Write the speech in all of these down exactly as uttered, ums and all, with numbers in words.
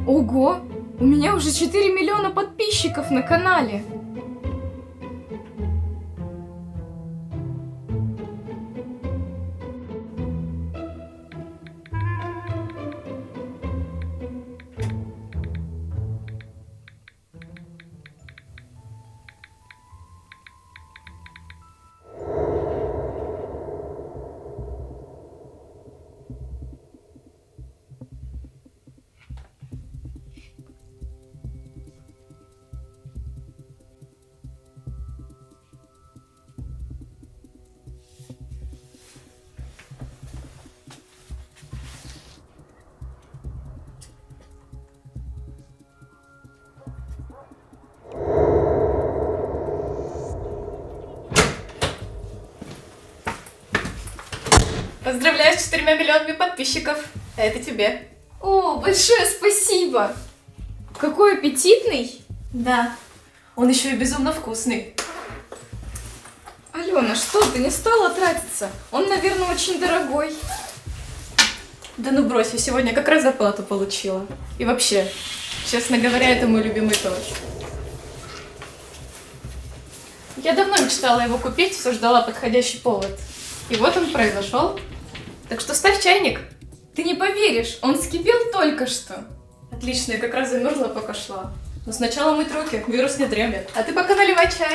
Ого! У меня уже четыре миллиона подписчиков на канале! Поздравляю с четырьмя миллионами подписчиков. А это тебе. О, большое спасибо! Какой аппетитный! Да. Он еще и безумно вкусный. Алена, что ты, не стала тратиться? Он, наверное, очень дорогой. Да ну брось, я сегодня как раз зарплату получила. И вообще, честно говоря, это мой любимый торт. Я давно мечтала его купить, все ждала подходящий повод. И вот он произошел. Так что ставь чайник. Ты не поверишь, он вскипел только что. Отлично, я как раз замерзла, пока шла. Но сначала мыть руки, вирус не дремлет. А ты пока наливай чай.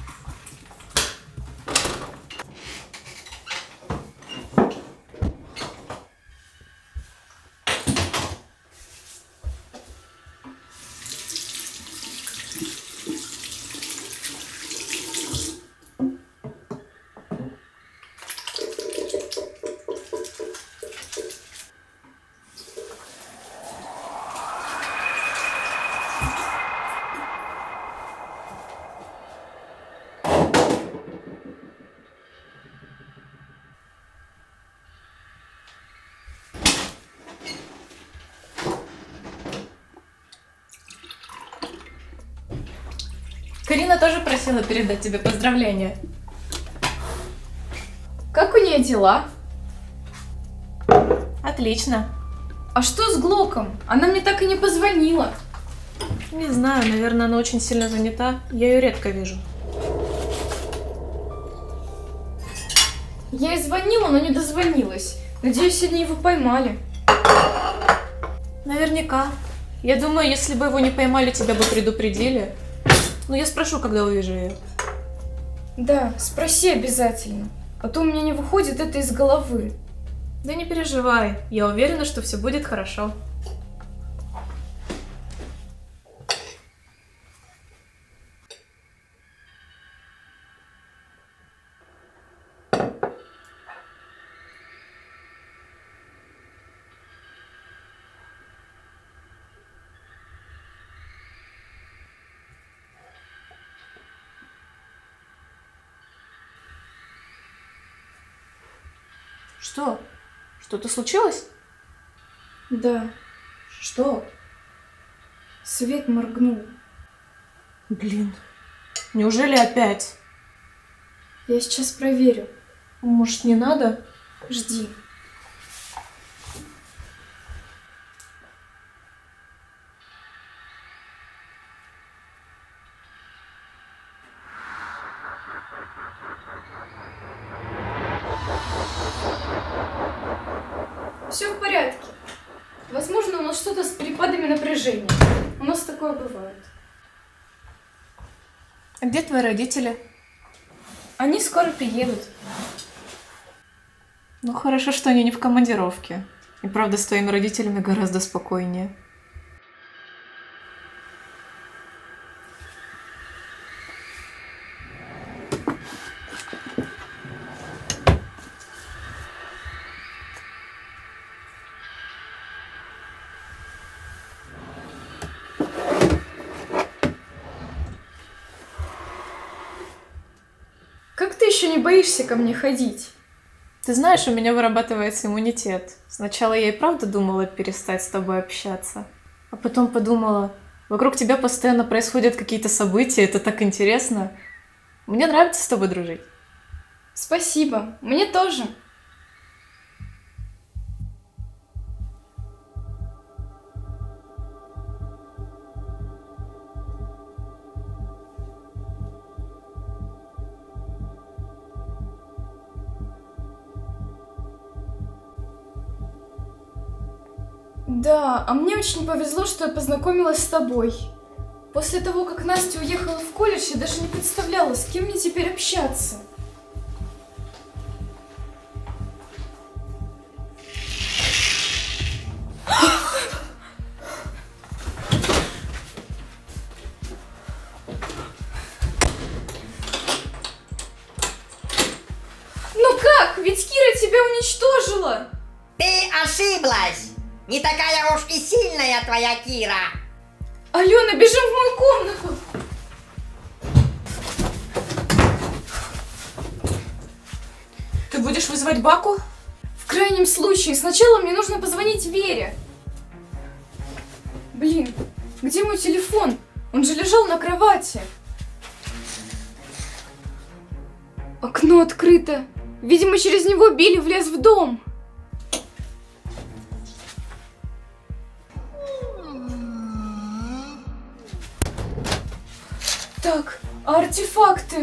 Карина тоже просила передать тебе поздравления. Как у нее дела? Отлично. А что с Глоком? Она мне так и не позвонила. Не знаю, наверное, она очень сильно занята. Я ее редко вижу. Я ей звонила, но не дозвонилась. Надеюсь, сегодня его поймали. Наверняка. Я думаю, если бы его не поймали, тебя бы предупредили. Но я спрошу, когда увижу ее. Да, спроси обязательно. А то у меня не выходит это из головы. Да не переживай. Я уверена, что все будет хорошо. Что? Что-то случилось? Да. Что? Свет моргнул. Блин. Неужели опять? Я сейчас проверю. Может, не надо? Жди. Все в порядке. Возможно, у нас что-то с перепадами напряжения. У нас такое бывает. А где твои родители? Они скоро приедут. Ну, хорошо, что они не в командировке. И правда, с твоими родителями гораздо спокойнее. Как ты еще не боишься ко мне ходить? Ты знаешь, у меня вырабатывается иммунитет. Сначала я и правда думала перестать с тобой общаться. А потом подумала, вокруг тебя постоянно происходят какие-то события, это так интересно. Мне нравится с тобой дружить. Спасибо, мне тоже. Да, а мне очень повезло, что я познакомилась с тобой. После того, как Настя уехала в колледж, я даже не представляла, с кем мне теперь общаться. Ну как? Ведь Кира тебя уничтожила! Ты ошиблась! Не такая уж и сильная твоя Кира! Алена, бежим в мою комнату! Ты будешь вызывать Баку? В крайнем случае, сначала мне нужно позвонить Вере. Блин, где мой телефон? Он же лежал на кровати. Окно открыто. Видимо, через него Билли влез в дом. Так, а артефакты?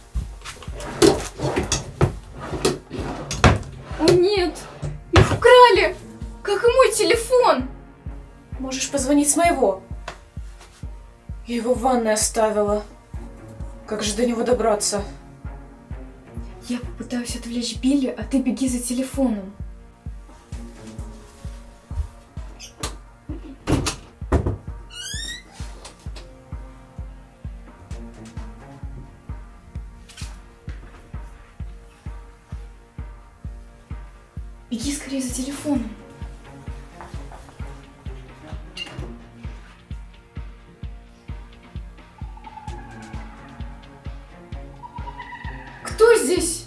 О нет, их украли, как и мой телефон. Можешь позвонить с моего. Я его в ванной оставила. Как же до него добраться? Я попытаюсь отвлечь Билли, а ты беги за телефоном. Беги скорее за телефоном. Кто здесь?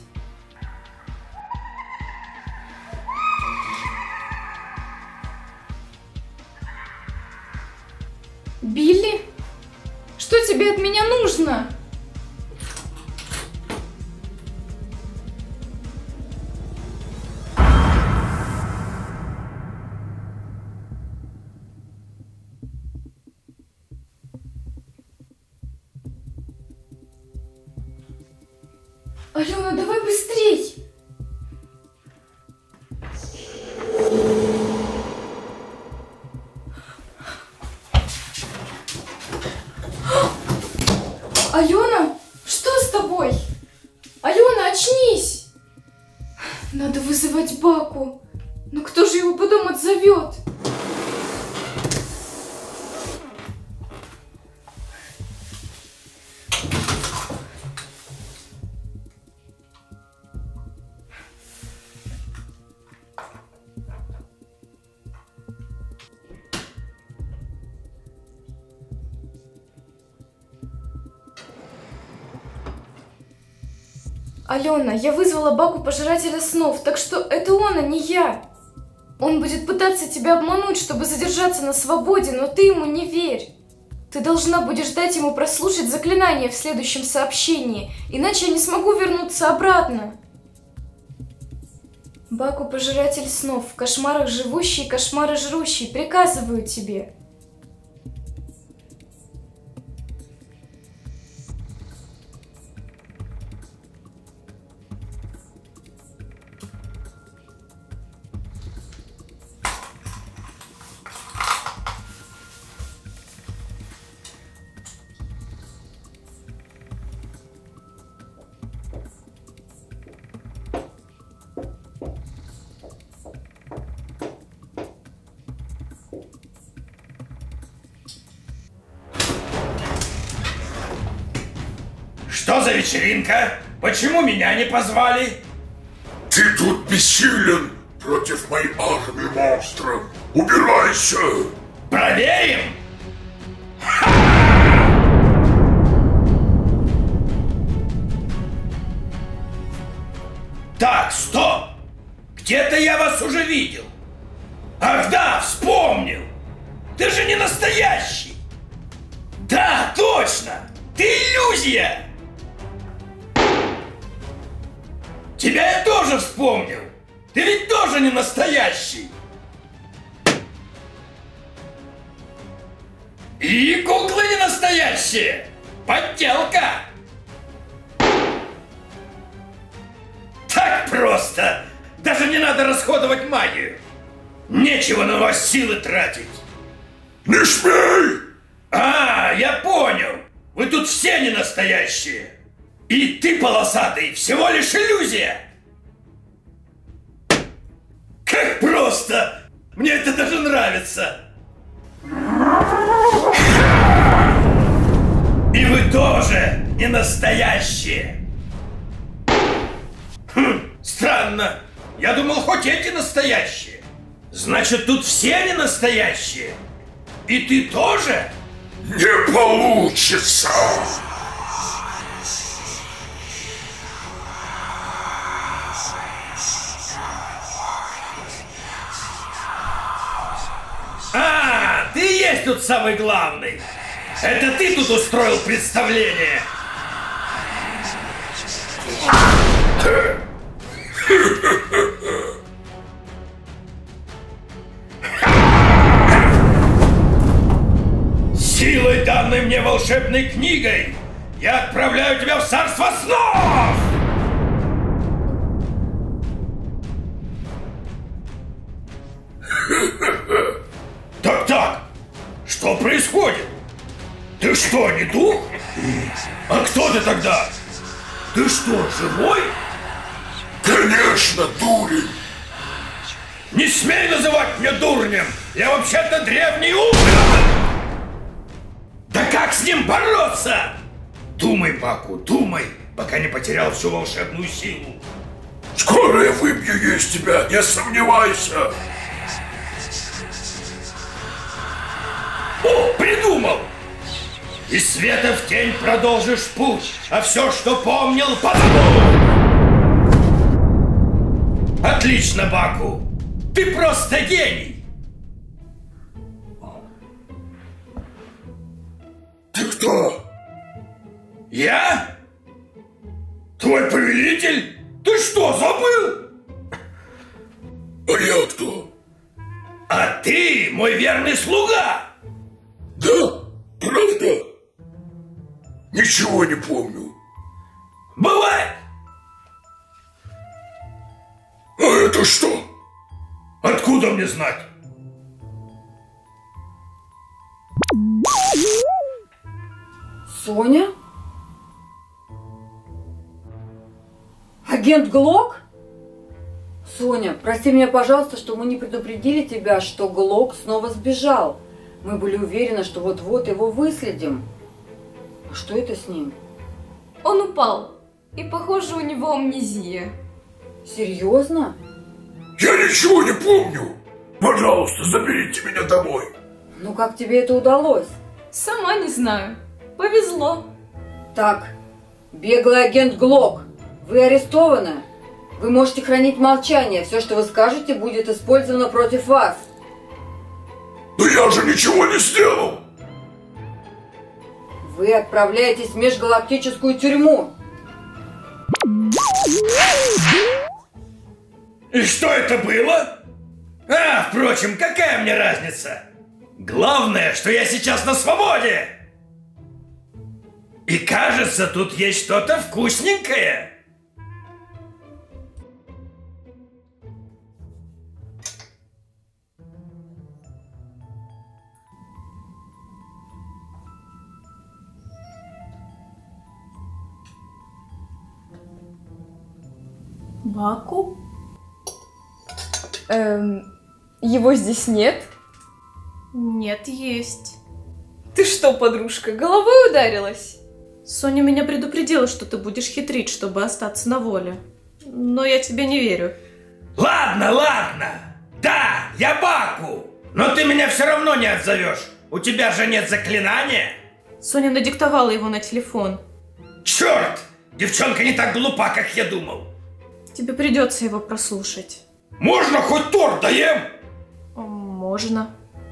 Билли? Что тебе от меня нужно? Алена, давай быстрей! Алена, что с тобой? Алена, очнись! Надо вызывать Баку. Но кто же его потом отзовет? Алена, я вызвала Баку Пожирателя снов, так что это он, а не я. Он будет пытаться тебя обмануть, чтобы задержаться на свободе, но ты ему не верь. Ты должна будешь дать ему прослушать заклинание в следующем сообщении, иначе я не смогу вернуться обратно. Баку Пожиратель снов, в кошмарах живущий, кошмары жрущий, приказываю тебе. Что за вечеринка? Почему меня не позвали? Ты тут бессилен против моей армии монстров. Убирайся! Проверим! Так, стоп! Где-то я вас уже видел. Ах да, вспомнил! Ты же не настоящий! Да, точно! Ты иллюзия! Тебя я тоже вспомнил! Ты ведь тоже не настоящий! И куклы не настоящие! Подделка! Так просто! Даже не надо расходовать магию! Нечего на вас силы тратить. Не смей! А, я понял. Вы тут все не настоящие. И ты, полосатый, всего лишь иллюзия. Как просто! Мне это даже нравится. И вы тоже не настоящие. Хм, странно. Я думал, хоть эти настоящие. Значит, тут все не настоящие. И ты тоже? Не получится! А, ты и есть тут самый главный. Это ты тут устроил представление. Силой, данной мне волшебной книгой, я отправляю тебя в царство снов! Так-так, что происходит? Ты что, не дух? А кто ты тогда? Ты что, живой? Конечно, дурень! Не смей называть меня дурнем! Я вообще-то древний ум! Да как с ним бороться? Думай, Баку, думай, пока не потерял всю волшебную силу. Скоро я выбью из тебя, не сомневайся! О, придумал! Из света в тень продолжишь путь, а все, что помнил, позабудь! Отлично, Баку! Ты просто гений! Ты кто? Я? Твой повелитель? Ты что, забыл? А я кто? А ты мой верный слуга! Да? Правда? Ничего не помню. Бывает! А это что? Откуда мне знать? Соня? Агент Глок? Соня, прости меня, пожалуйста, что мы не предупредили тебя, что Глок снова сбежал. Мы были уверены, что вот-вот его выследим. А что это с ним? Он упал. И, похоже, у него амнезия. Серьезно? Я ничего не помню. Пожалуйста, заберите меня домой. Ну как тебе это удалось? Сама не знаю. Повезло. Так, беглый агент Глок, вы арестованы. Вы можете хранить молчание. Все, что вы скажете, будет использовано против вас. Но я же ничего не сделал. Вы отправляетесь в межгалактическую тюрьму. И что это было? А, впрочем, какая мне разница? Главное, что я сейчас на свободе. И кажется, тут есть что-то вкусненькое. Баку? Эм, его здесь нет? Нет, есть. Ты что, подружка, головой ударилась? Соня меня предупредила, что ты будешь хитрить, чтобы остаться на воле. Но я тебе не верю. Ладно, ладно. Да, я Баку. Но ты меня все равно не отзовешь. У тебя же нет заклинания. Соня надиктовала его на телефон. Черт! Девчонка не так глупа, как я думал. Тебе придется его прослушать. Можно хоть торт доем? Можно.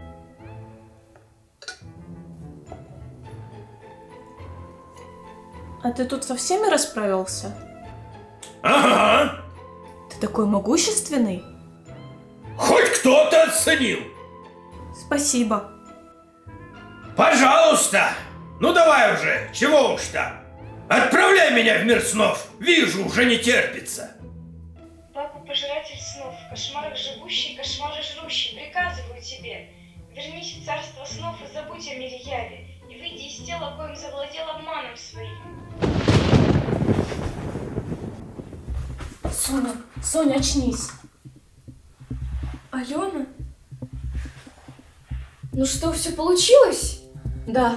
А ты тут со всеми расправился? Ага. Ты такой могущественный? Хоть кто-то оценил. Спасибо. Пожалуйста. Ну давай уже, чего уж там. Отправляй меня в мир снов. Вижу, уже не терпится. Баку Пожиратель снов, в кошмарах живущий, кошмары жрущий, приказываю тебе, вернись в царство снов и забудь о мире яви, и выйди из тела, коим завладел обманом своим. Соня, Соня, очнись. Алена? Ну что, все получилось? Да.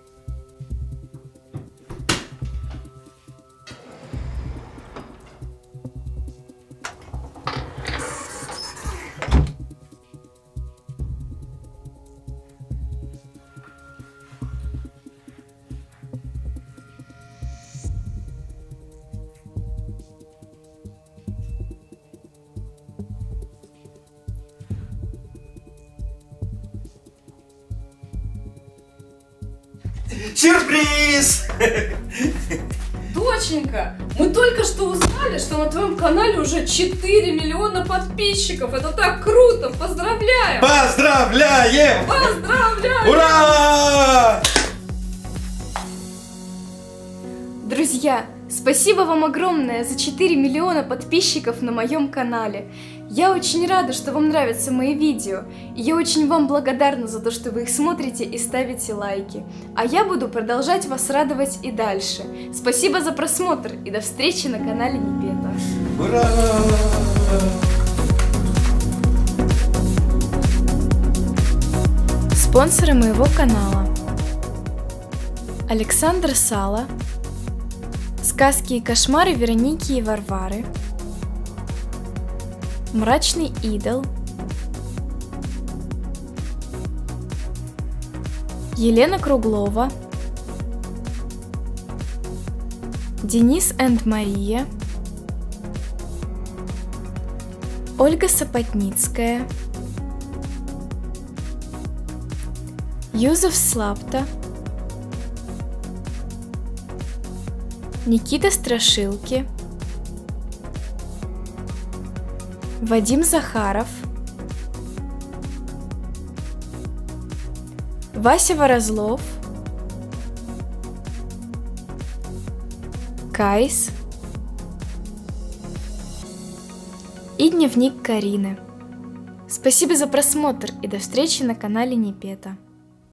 Сюрприз! Доченька, мы только что узнали, что на твоем канале уже четыре миллиона подписчиков. Это так круто! Поздравляем! Поздравляем! Поздравляем! Ура! Друзья, спасибо вам огромное за четыре миллиона подписчиков на моем канале. Я очень рада, что вам нравятся мои видео, и я очень вам благодарна за то, что вы их смотрите и ставите лайки. А я буду продолжать вас радовать и дальше. Спасибо за просмотр, и до встречи на канале Непета. Ура! Спонсоры моего канала: Александр Сало, Сказки и кошмары Вероники и Варвары, Мрачный идол, Елена Круглова, Денис энд Мария, Ольга Сапотницкая, Юзеф Слапта, Никита Страшилки, Вадим Захаров, Вася Ворозлов, Кайс и Дневник Карины. Спасибо за просмотр и до встречи на канале Непета.